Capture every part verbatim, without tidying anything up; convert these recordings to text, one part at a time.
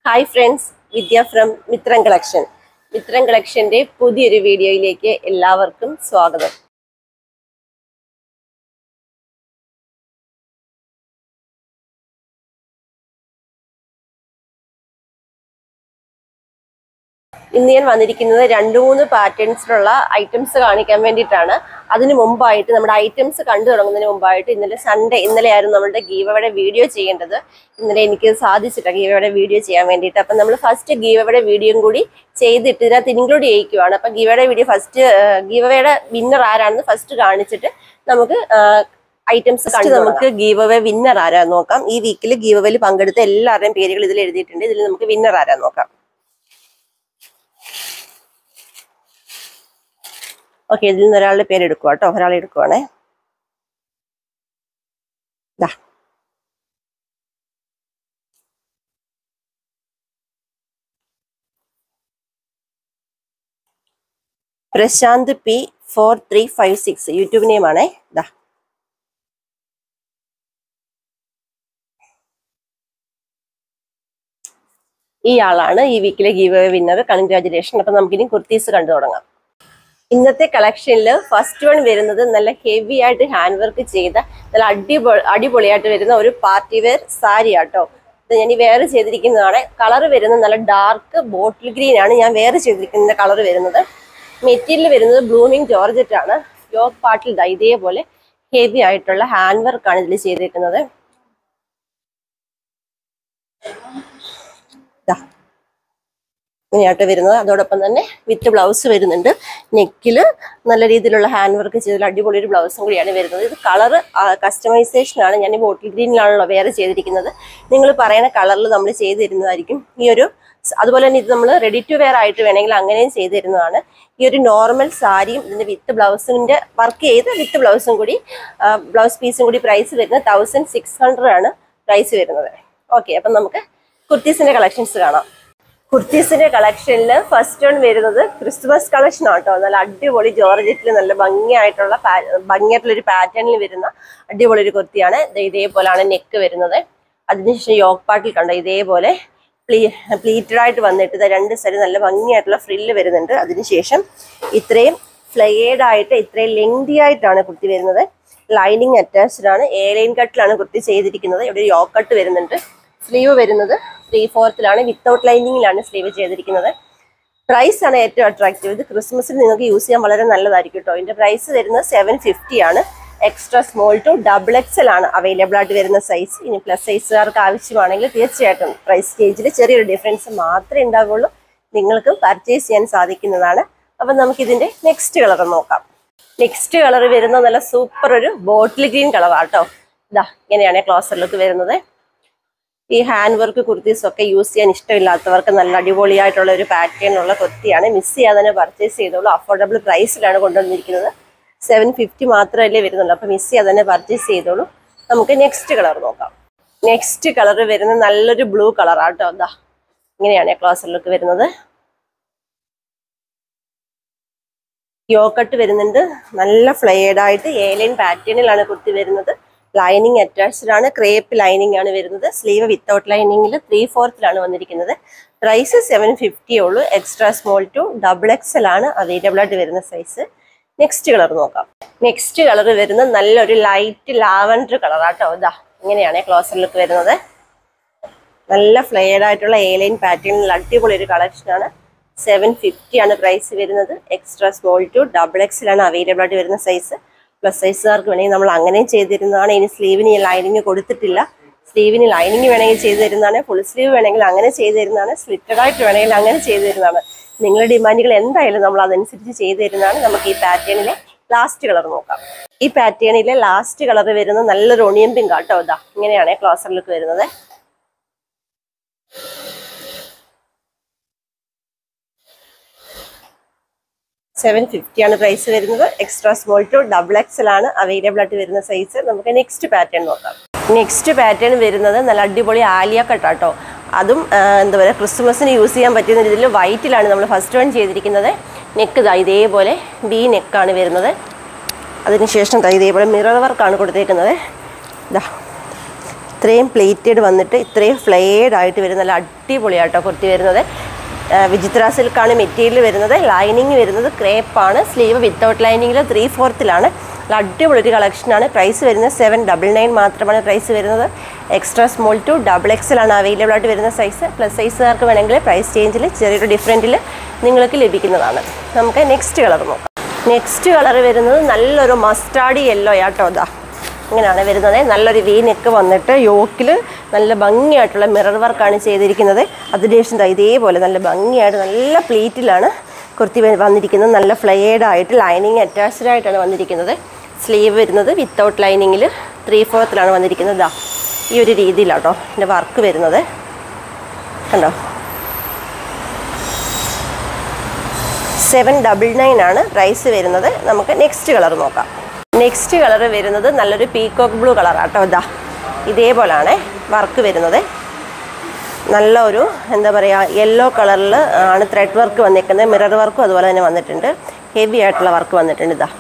Hi friends, Vidya from Mitran Collection. Mitran Collection de പുതിയൊരു വീഡിയോയിലേക്ക് എല്ലാവർക്കും സ്വാഗതം. ഇന്ന് ഞാൻ വന്നിരിക്കുന്നത് രണ്ട് മൂന്ന് പാറ്റേൺസിലുള്ള ഐറ്റംസ് കാണിക്കാൻ വേണ്ടിയിട്ടാണ്. അതിന് മുമ്പായിട്ട് നമ്മുടെ ഐറ്റംസ് കണ്ടു തുടങ്ങുന്നതിന് മുമ്പായിട്ട് ഇന്നലെ സൺഡേ ഇന്നലെ ആയിരുന്നു നമ്മുടെ ഗീവ് അവയുടെ വീഡിയോ ചെയ്യേണ്ടത്. ഇന്നലെ എനിക്ക് സാധിച്ചില്ല ഗീവ് അവയുടെ വീഡിയോ ചെയ്യാൻ വേണ്ടിയിട്ട്. അപ്പം നമ്മൾ ഫസ്റ്റ് ഗീവ് അവയുടെ വീഡിയോയും കൂടി ചെയ്തിട്ട് ഇതിനകത്ത് ഇൻക്ലൂഡ് ചെയ്യിക്കുവാണ്. അപ്പം ഗീവ് അവയുടെ വീഡിയോ ഫസ്റ്റ് ഗീവ് അവയുടെ വിന്നർ ആരാണെന്ന് ഫസ്റ്റ് കാണിച്ചിട്ട് നമുക്ക് ഐറ്റംസ് കണ്ടു നമുക്ക് ഗീവ് അവേ വിന്നർ ആരാന്ന് നോക്കാം. ഈ വീക്കിൽ ഗീവ് അവേയിൽ പങ്കെടുത്ത എല്ലാവരുടെയും പേരുകൾ ഇതിൽ എഴുതിയിട്ടുണ്ട്. ഇതിൽ നമുക്ക് വിന്നർ ആരാന്ന് നോക്കാം. ഓക്കെ, ഇതിൽ നിന്ന് ഒരാളുടെ പേര് എടുക്കുക കേട്ടോ. ഒരാളെ എടുക്കുവാണേ. Prashanth P four three five six YouTube name ആണേ. ഇതാ ഈ ആളാണ് ഈ വീക്കിലെ ഗീവ് അവേ വിന്നർ. കൺഗ്രാജുലേഷൻ. അപ്പൊ നമുക്കിനി കുർത്തീസ് കണ്ടു തുടങ്ങാം. ഇന്നത്തെ കളക്ഷനിൽ ഫസ്റ്റ് വൺ വരുന്നത് നല്ല ഹെവി ആയിട്ട് ഹാൻഡ് വർക്ക് ചെയ്ത നല്ല അടിപൊളി അടിപൊളിയായിട്ട് വരുന്ന ഒരു പാർട്ടി വെയർ സാരി ആട്ടോ. ഇത് ഞാൻ ഈ വേറെ ചെയ്തിരിക്കുന്നതാണ്. കളർ വരുന്നത് നല്ല ഡാർക്ക് ബോട്ടിൽ ഗ്രീൻ ആണ് ഞാൻ വേറെ ചെയ്തിരിക്കുന്ന കളർ വരുന്നത്. മെറ്റീരിയൽ വരുന്നത് ബ്ലൂമിങ് ജോർജറ്റ് ആണ്. യോക്ക് പാർട്ടിൽ ഇതേപോലെ ഹെവി ആയിട്ടുള്ള ഹാൻഡ് വർക്കാണ് ഇതിൽ ചെയ്തിരിക്കുന്നത്. ഇങ്ങനെയായിട്ട് വരുന്നത്. അതോടൊപ്പം തന്നെ വിത്ത് ബ്ലൗസ് വരുന്നുണ്ട്. നെക്കില് നല്ല രീതിയിലുള്ള ഹാൻഡ് വർക്ക് ചെയ്ത അടിപൊളി ഒരു ബ്ലൗസും കൂടിയാണ് വരുന്നത്. ഇത് കളർ കസ്റ്റമൈസേഷൻ ആണ്. ഞാൻ ഈ ബോട്ടിൽ ഗ്രീനിലാണല്ലോ വേറെ ചെയ്തിരിക്കുന്നത്. നിങ്ങൾ പറയുന്ന കളറിൽ നമ്മൾ ചെയ്ത് തരുന്നതായിരിക്കും ഈ ഒരു. അതുപോലെ തന്നെ ഇത് നമ്മൾ റെഡി ടു വെയർ ആയിട്ട് വേണമെങ്കിൽ അങ്ങനെയും ചെയ്ത് തരുന്നതാണ്. ഈ ഒരു നോർമൽ സാരിയും ഇതിന്റെ വിത്ത് ബ്ലൗസിന്റെ വർക്ക് ചെയ്ത് വിത്ത് ബ്ലൗസും കൂടി ബ്ലൗസ് പീസും കൂടി പ്രൈസ് വരുന്നത് തൗസൻഡ് സിക്സ് ഹൺഡ്രഡ് ആണ് പ്രൈസ് വരുന്നത്. ഓക്കെ, അപ്പം നമുക്ക് കുർത്തീസിന്റെ കളക്ഷൻസ് കാണാം. കുർത്തീസിന്റെ കളക്ഷനിൽ ഫസ്റ്റ് വൺ വരുന്നത് ക്രിസ്മസ് കളക്ഷൻ ആട്ടോ. നല്ല അടിപൊളി ജോർജറ്റിൽ നല്ല ഭംഗിയായിട്ടുള്ള ഭംഗിയായിട്ടുള്ള ഒരു പാറ്റേണിൽ വരുന്ന അടിപൊളി ഒരു കുർത്തിയാണ്. ഇതേപോലെയാണ് നെക്ക് വരുന്നത്. അതിനുശേഷം യോക്ക് പാർട്ടിൽ കണ്ടോ ഇതേപോലെ പ്ലീ പ്ലീറ്റഡ് ആയിട്ട് വന്നിട്ട് ഇത് രണ്ട് സൈഡ് നല്ല ഭംഗിയായിട്ടുള്ള ഫ്രില്ല് വരുന്നുണ്ട്. അതിനുശേഷം ഇത്രയും ഫ്ലെയേഡ് ആയിട്ട് ഇത്രയും ലെങ്തി ആയിട്ടാണ് കുർത്തി വരുന്നത്. ലൈനിങ് അറ്റാച്ച്ഡ് ആണ്. എ ലൈൻ കട്ടിലാണ് കുർത്തി ചെയ്തിരിക്കുന്നത്. ഇവിടെ യോക്ക് കട്ട് വരുന്നുണ്ട്. സ്ലീവ് വരുന്നത് ത്രീ ഫോർത്തിലാണ്. വിത്തൗട്ട് ലൈനിങ്ങിലാണ് സ്ലീവ് ചെയ്തിരിക്കുന്നത്. പ്രൈസ് ആണ് ഏറ്റവും അട്രാക്റ്റീവ്. ഇത് ക്രിസ്മസിന് നിങ്ങൾക്ക് യൂസ് ചെയ്യാൻ വളരെ നല്ലതായിരിക്കും കേട്ടോ. ഇതിന്റെ പ്രൈസ് വരുന്നത് സെവൻ ഫിഫ്റ്റി ആണ്. Extra small to double XL ആണ് അവൈലബിൾ ആയിട്ട് വരുന്ന സൈസ്. ഇനി പ്ലസ് സൈസുകാർക്ക് ആവശ്യമാണെങ്കിൽ തീർച്ചയായിട്ടും പ്രൈസ് സ്റ്റേജിൽ ചെറിയൊരു ഡിഫറൻസ് മാത്രമേ ഉണ്ടാവുള്ളൂ. നിങ്ങൾക്ക് പർച്ചേസ് ചെയ്യാൻ സാധിക്കുന്നതാണ്. അപ്പം നമുക്ക് ഇതിന്റെ നെക്സ്റ്റ് കളർ നോക്കാം. നെക്സ്റ്റ് കളർ വരുന്ന നല്ല സൂപ്പർ ഒരു ബോട്ടിൽ ഗ്രീൻ കളറാണ് കേട്ടോ. ഇതാ ഇങ്ങനെയാണ് ക്ലോസറിലേക്ക് വരുന്നത്. ഈ ഹാൻഡ് വർക്ക് കുർത്തീസ് ഒക്കെ യൂസ് ചെയ്യാൻ ഇഷ്ടമില്ലാത്തവർക്ക് നല്ല അടിപൊളിയായിട്ടുള്ള ഒരു പാറ്റേണുള്ള കുർത്തിയാണ്. മിസ് ചെയ്യാതെ തന്നെ പർച്ചേസ് ചെയ്തോളൂ. അഫോർഡബിൾ പ്രൈസിലാണ് കൊണ്ടുവന്നിരിക്കുന്നത്. സെവൻ ഫിഫ്റ്റി മാത്രമല്ലേ വരുന്നുള്ളൂ. അപ്പോൾ മിസ് ചെയ്യാതെ തന്നെ പർച്ചേസ് ചെയ്തോളൂ. നമുക്ക് നെക്സ്റ്റ് കളർ നോക്കാം. നെക്സ്റ്റ് കളർ വരുന്നത് നല്ലൊരു ബ്ലൂ കളറാണ് കേട്ടോ. എന്താ ഇങ്ങനെയാണ് ക്ലോസറിലേക്ക് വരുന്നത്. യോക്കട്ട് വരുന്നുണ്ട്. നല്ല ഫ്ലെയർഡ് ആയിട്ട് എ ലൈൻ പാറ്റേണിലാണ് കുർത്തി വരുന്നത്. ലൈനിങ് അറ്റാച്ച്ഡ് ആണ്. ക്രേപ്പ് ലൈനിങ് ആണ് വരുന്നത്. സ്ലീവ് വിത്തൗട്ട് ലൈനിങ്ങിൽ ത്രീ ഫോർത്തിലാണ് വന്നിരിക്കുന്നത്. പ്രൈസ് സെവൻ ഫിഫ്റ്റി ഉള്ളൂ. Extra small to double XL ആണ് അവൈലബിൾ ആയിട്ട് വരുന്ന സൈസ്. നെക്സ്റ്റ് കളർ നോക്കാം. നെക്സ്റ്റ് കളർ വരുന്നത് നല്ലൊരു ലൈറ്റ് ലാവൻഡർ കളറാട്ടോ. ഇതാ ഇങ്ങനെയാണ് ക്ലോസറിലേക്ക് വരുന്നത്. നല്ല ഫ്ലെയർഡ് ആയിട്ടുള്ള എ ലൈൻ പാറ്റേണിൽ അടിപൊളി ഒരു കളക്ഷനാണ്. സെവൻ ഫിഫ്റ്റി ആണ് പ്രൈസ് വരുന്നത്. Extra small to double XL ആണ് അവൈലബിൾ ആയിട്ട് വരുന്ന സൈസ്. പ്ലസ് സൈസുകാർക്ക് വേണമെങ്കിൽ നമ്മൾ അങ്ങനെയും ചെയ്തിരുന്നതാണ്. ഇനി സ്ലീവിന് ലൈനിങ് കൊടുത്തിട്ടില്ല. സ്ലീവിന് ലൈനിങ് വേണമെങ്കിൽ ചെയ്തു തരുന്നതാണ്. ഫുൾ സ്ലീവ് വേണമെങ്കിൽ അങ്ങനെ ചെയ്തു തരുന്നതാണ്. സ്ലിറ്റഡ് ആയിട്ട് വേണമെങ്കിൽ അങ്ങനെ ചെയ്തു തരുന്നതാണ്. നിങ്ങളുടെ ഡിമാൻഡുകൾ എന്തായാലും നമ്മൾ അതനുസരിച്ച് ചെയ്തു തരുന്നതാണ്. നമുക്ക് ഈ പാറ്റേണിലെ ലാസ്റ്റ് കളർ നോക്കാം. ഈ പാറ്റേണിലെ ലാസ്റ്റ് കളർ വരുന്നത് നല്ലൊരു ഒണിയൻ പിങ്ക് ആട്ടോ. ഇതാ ഇങ്ങനെയാണ് ക്ലോസറിലേക്ക് വരുന്നത്. സെവൻ ഫിഫ്റ്റി ആണ് പ്രൈസ് വരുന്നത്. Extra small to double XL ആണ് അവൈലബിൾ ആയിട്ട് വരുന്ന സൈസ്. നമുക്ക് നെക്സ്റ്റ് പാറ്റേൺ നോക്കാം. നെക്സ്റ്റ് പാറ്റേൺ വരുന്നത് നല്ല അടിപൊളി ആലിയ കട്ടാട്ടോ. അതും എന്താ പറയുക ക്രിസ്മസിന് യൂസ് ചെയ്യാൻ പറ്റുന്ന രീതിയിൽ വൈറ്റിലാണ് നമ്മൾ ഫസ്റ്റ് വൺ ചെയ്തിരിക്കുന്നത്. നെക്ക് ഇതാ ഇതേപോലെ ബി നെക്കാണ് വരുന്നത്. അതിനുശേഷം ഇതേപോലെ മിറർ വർക്കാണ് കൊടുത്തേക്കുന്നത്. ഇതാ ഇത്രയും പ്ലേറ്റഡ് വന്നിട്ട് ഇത്രയും ഫ്ലെയർഡ് ആയിട്ട് വരുന്ന നല്ല അടിപൊളിയാട്ടോ കുർത്തി വരുന്നത്. വിചിത്ര സിൽക്കാണ് മെറ്റീരിയൽ വരുന്നത്. ലൈനിങ് വരുന്നത് ക്രേപ്പാണ്. സ്ലീവ് വിത്തൗട്ട് ലൈനിങ്ങിൽ ത്രീ ഫോർത്തിലാണ്. നല്ല അടിപൊളി ഒരു കളക്ഷനാണ്. പ്രൈസ് വരുന്നത് സെവൻ ഡബിൾ നയൻ മാത്രമാണ് പ്രൈസ് വരുന്നത്. Extra small to double XL ആണ് അവൈലബിൾ ആയിട്ട് വരുന്ന സൈസ്. പ്ലസ് സൈസുകാർക്ക് വേണമെങ്കിൽ പ്രൈസ് ചേഞ്ചിൽ ചെറിയൊരു ഡിഫറൻറ്റിൽ നിങ്ങൾക്ക് ലഭിക്കുന്നതാണ്. നമുക്ക് നെക്സ്റ്റ് കളർ നോക്കാം. നെക്സ്റ്റ് കളർ വരുന്നത് നല്ലൊരു മസ്റ്റാർഡ് യെല്ലോ ആട്ടോ. ഇതാ ഇങ്ങനെയാണ് വരുന്നത്. നല്ലൊരു വി നെക്ക് വന്നിട്ട് യോക്കിൽ നല്ല ഭംഗിയായിട്ടുള്ള മിറർ വർക്കാണ് ചെയ്തിരിക്കുന്നത്. അതിനുശേഷം ഇതേപോലെ നല്ല ഭംഗിയായിട്ട് നല്ല പ്ലീറ്റിലാണ് കുർത്തി വന്നിരിക്കുന്നത്. നല്ല ഫ്ലെയർഡ് ആയിട്ട് ലൈനിങ് അറ്റാച്ച്ഡ് ആയിട്ടാണ് വന്നിരിക്കുന്നത്. സ്ലീവ് വരുന്നത് വിത്തൗട്ട് ലൈനിങ്ങിൽ ത്രീ ഫോർത്തിലാണ് വന്നിരിക്കുന്നത്. ഇതാ ഈ ഒരു രീതിയിലാട്ടോ ഇതിൻ്റെ വർക്ക് വരുന്നത്. കണ്ടോ, സെവൻ ഡബിൾ നയൻ ആണ് പ്രൈസ് വരുന്നത്. നമുക്ക് നെക്സ്റ്റ് കളർ നോക്കാം. നെക്സ്റ്റ് കളർ വരുന്നത് നല്ലൊരു പീകോക്ക് ബ്ലൂ കളറാട്ടോ. ഇതാ ഇതേപോലാണ് വർക്ക് വരുന്നത്. നല്ല ഒരു എന്താ പറയുക യെല്ലോ കളറിൽ ആണ് ത്രെഡ് വർക്ക് വന്നിരിക്കുന്നത്. മിറർ വർക്കും അതുപോലെ തന്നെ വന്നിട്ടുണ്ട്. ഹെവി ആയിട്ടുള്ള വർക്ക് വന്നിട്ടുണ്ട്. ഇതാ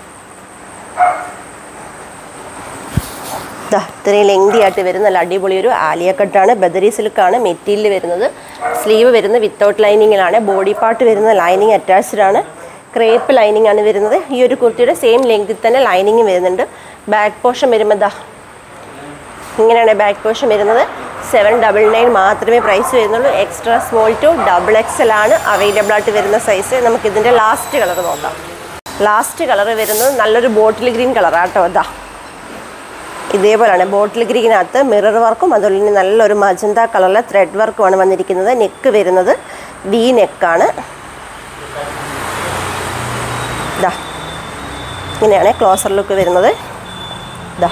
ഇതാ ഇത്രയും ലെങ്തി ആയിട്ട് വരുന്ന നല്ല അടിപൊളി ഒരു ആലിയ കട്ടാണ്. ബദരി സിൽക്കാണ് മെറ്റീരിയൽ വരുന്നത്. സ്ലീവ് വരുന്നത് വിത്തൗട്ട് ലൈനിങ്ങിലാണ്. ബോഡി പാർട്ട് വരുന്നത് ലൈനിങ് അറ്റാച്ച്ഡ് ആണ്. ക്രേപ്പ് ലൈനിങ് ആണ് വരുന്നത്. ഈ ഒരു കുർത്തിയുടെ സെയിം ലെങ്തിൽ തന്നെ ലൈനിങ് വരുന്നുണ്ട്. ബാക്ക് പോർഷൻ വരുമ്പോൾ ഇതാ ഇങ്ങനെയാണ് ബാക്ക് പോർഷൻ വരുന്നത്. സെവൻ ഡബിൾ നയൻ മാത്രമേ പ്രൈസ് വരുന്നുള്ളൂ. Extra small to double XL ആണ് അവൈലബിൾ ആയിട്ട് വരുന്ന സൈസ്. നമുക്കിതിൻ്റെ ലാസ്റ്റ് കളർ നോക്കാം. ലാസ്റ്റ് കളർ വരുന്നത് നല്ലൊരു ബോട്ടിൽ ഗ്രീൻ കളറാട്ടോ. ഇതാ ഇതേപോലെയാണ് ബോട്ടിൽ ഗ്രീനകത്ത് മിറർ വർക്കും അതുപോലെ തന്നെ നല്ലൊരു മജന്ത കളറിലെ ത്രെഡ് വർക്കുമാണ് വന്നിരിക്കുന്നത്. നെക്ക് വരുന്നത് വി നെക്കാണ്. ഇതാ ഇങ്ങനെയാണ് ക്ലോസർ ലുക്ക് വരുന്നത്. ഇതാ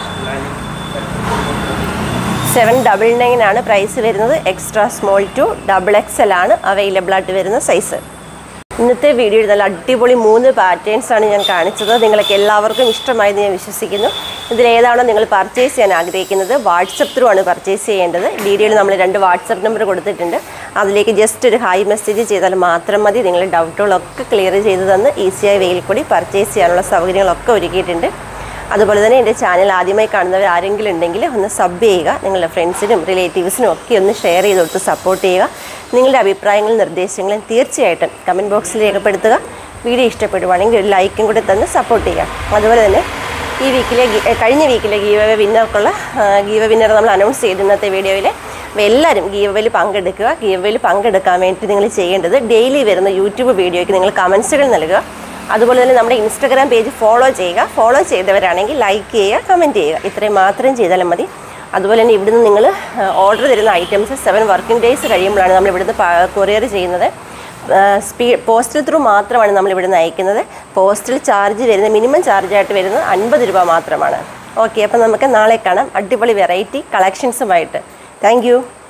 സെവൻ ഡബിൾ നയൻ ആണ് പ്രൈസ് വരുന്നത്. Extra small to double XL ആണ് അവൈലബിൾ ആയിട്ട് വരുന്ന സൈസ്. ഇന്നത്തെ വീഡിയോയിൽ നല്ല അടിപൊളി മൂന്ന് പാറ്റേൺസാണ് ഞാൻ കാണിച്ചത്. നിങ്ങൾക്ക് എല്ലാവർക്കും ഇഷ്ടമായെന്ന് ഞാൻ വിശ്വസിക്കുന്നു. ഇതിലേതാണോ നിങ്ങൾ പർച്ചേസ് ചെയ്യാൻ ആഗ്രഹിക്കുന്നത് വാട്സപ്പ് ത്രൂ ആണ് പർച്ചേസ് ചെയ്യേണ്ടത്. വീഡിയോയിൽ നമ്മൾ രണ്ട് വാട്സപ്പ് നമ്പർ കൊടുത്തിട്ടുണ്ട്. അതിലേക്ക് ജസ്റ്റ് ഒരു ഹായ് മെസ്സേജ് ചെയ്താൽ മാത്രം മതി. നിങ്ങളുടെ ഡൗട്ടുകളൊക്കെ ക്ലിയർ ചെയ്ത് തന്ന് ഈസിയായി വെയിൽ കൂടി പർച്ചേസ് ചെയ്യാനുള്ള സൗകര്യങ്ങളൊക്കെ ഒരുക്കിയിട്ടുണ്ട്. അതുപോലെ തന്നെ എൻ്റെ ചാനൽ ആദ്യമായി കാണുന്നവർ ആരെങ്കിലും ഉണ്ടെങ്കിൽ ഒന്ന് സബ് ചെയ്യുക. നിങ്ങളുടെ ഫ്രണ്ട്സിനും റിലേറ്റീവ്സിനും ഒക്കെ ഒന്ന് ഷെയർ ചെയ്ത് കൊടുത്ത് സപ്പോർട്ട് ചെയ്യുക. നിങ്ങളുടെ അഭിപ്രായങ്ങളും നിർദ്ദേശങ്ങളും തീർച്ചയായിട്ടും കമൻറ്റ് ബോക്സിൽ രേഖപ്പെടുത്തുക. വീഡിയോ ഇഷ്ടപ്പെടുവാണെങ്കിൽ ഒരു ലൈക്കും കൂടി തന്ന് സപ്പോർട്ട് ചെയ്യുക. അതുപോലെ തന്നെ ഈ വീക്കിലെ കഴിഞ്ഞ വീക്കിലെ ഗീവ് അവേ വിന്നർക്കുള്ള ഗീവ് വിന്നർ നമ്മൾ അനൗൺസ് ചെയ്ത് ഇന്നത്തെ വീഡിയോയിൽ എല്ലാവരും ഗീവ് അവേയിൽ പങ്കെടുക്കുക. ഗീവ് അവേയിൽ പങ്കെടുക്കാൻ വേണ്ടി നിങ്ങൾ ചെയ്യേണ്ടത് ഡെയിലി വരുന്ന യൂട്യൂബ് വീഡിയോയ്ക്ക് നിങ്ങൾ കമൻസുകൾ നൽകുക. അതുപോലെ തന്നെ നമ്മുടെ ഇൻസ്റ്റാഗ്രാം പേജ് ഫോളോ ചെയ്യുക. ഫോളോ ചെയ്തവരാണെങ്കിൽ ലൈക്ക് ചെയ്യുക, കമൻറ്റ് ചെയ്യുക. ഇത്രയും മാത്രം ചെയ്താലും മതി. അതുപോലെ തന്നെ ഇവിടുന്ന് നിങ്ങൾ ഓർഡർ തരുന്ന ഐറ്റംസ് സെവൻ വർക്കിംഗ് ഡേയ്സ് കഴിയുമ്പോഴാണ് നമ്മൾ ഇവിടുന്ന് കൊറിയർ ചെയ്യുന്നത്. സ്പീ പോസ്റ്റൽ ത്രൂ മാത്രമാണ് നമ്മൾ ഇവിടുന്ന് അയക്കുന്നത്. പോസ്റ്റൽ ചാർജ് വരുന്ന മിനിമം ചാർജായിട്ട് വരുന്നത് അൻപത് രൂപ മാത്രമാണ്. ഓക്കെ, അപ്പോൾ നമുക്ക് നാളെ കാണാം അടിപൊളി വെറൈറ്റി കളക്ഷൻസുമായിട്ട്. Thank you.